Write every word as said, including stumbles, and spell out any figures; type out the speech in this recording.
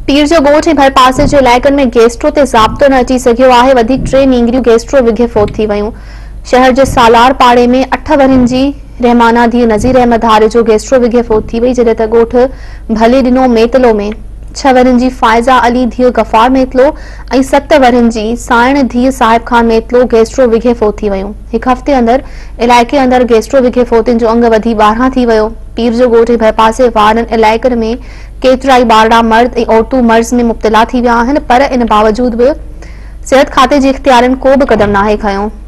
पीर जो ॻोठ ऐं भरपासे जे इलाइक़नि में गैस्ट्रो ते ज़ाब्तो न अची सघियो आहे। वधीक टे नींगरियूं गैस्ट्रो विघे फोत थी वयूं। शहर जे सालार पाड़े में अठ वरनि जी रहमाना धीअ नज़ीर अहमद हारे जो गैस्ट्रो विघे फोत थी वई, जॾहिं त ॻोठ भले ॾिनो मेतलो में छह वरनि जी फाइज़ा अली धीअ गफ़ार मेतलो ऐं सत वरनि जी साइण धीअ साहिब खान मेतलो गैस्ट्रो विघे फोत थी वयूं। हिकु हफ़्ते अंदरि इलाइक़े अंदरि गैस्ट्रो विघे फोतिन जो अंग वधी ॿारहं थी वियो। पीर जो ॻोठ ऐं भरपासे वारनि इलाइक़नि में केतिराई ॿारड़ा मर्द ऐं औरतूं मर्ज़ में मुब्तला थी विया आहिनि, पर इन बावजूद बि सिहत खाते जे इख़्तियारनि को बि क़दम नाहे खयो।